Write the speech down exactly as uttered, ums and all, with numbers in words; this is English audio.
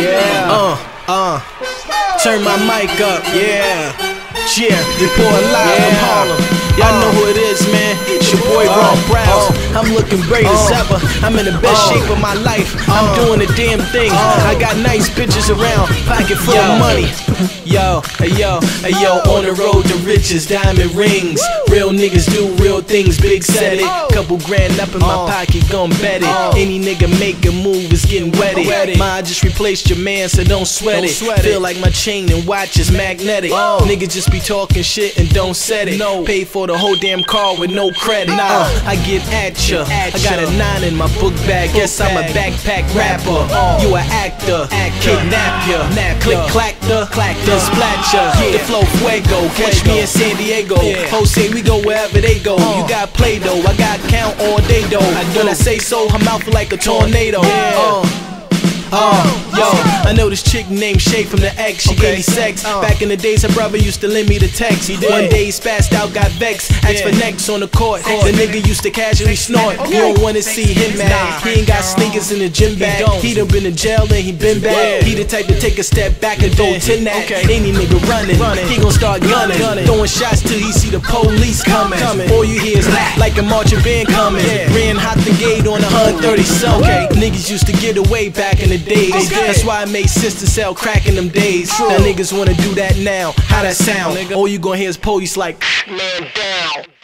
Yeah. Uh, uh. Turn my mic up, yeah. Yeah, report live from Harlem. Y'all know who it is, man. It's your boy Ron Browse. I'm looking great as ever. I'm in the best shape of my life. I'm doing the damn thing. I got nice bitches around, pocket full of money. Yo, hey yo, hey yo, on the road to riches, diamond rings. Real niggas do real things, big set it. Couple grand up in my pocket, gon' bet it. Any nigga make a move is getting wetted. Ma, I just replaced your man, so don't sweat it. Feel like my chain and watch is magnetic. Niggas just be talking shit and don't set it. Pay for the whole damn car with no credit. Nah, I get at ya. I got a nine in my book bag. Guess I'm a backpack rapper. You a actor, kidnap ya. Click clack the, the splat ya. The flow fuego. Catch me in San Diego. Jose, we go wherever they go. You got play doh, I got count all day though. When I say so, I'm out for like a tornado. Uh, yo, I know this chick named Shay from the X. She gave me sex. Back in the days, her brother used to lend me the text. One day he spazzed out, got vexed. Asked for next on the court. The nigga used to casually snort. You don't wanna see him mad. He ain't got sneakers in the gym bag. He done been in jail and he been back. He the type to take a step back and throw ten that. Any nigga running, he gon' start gunning. Throwing shots till he see the police coming. All you hear is like a marching band coming. Ran hot the gate on one thirty so. Niggas used to get away back in the days. That's why I made sister sell crack in them days. Now niggas wanna do that now. How that sound? All you gon' hear is police like, man down.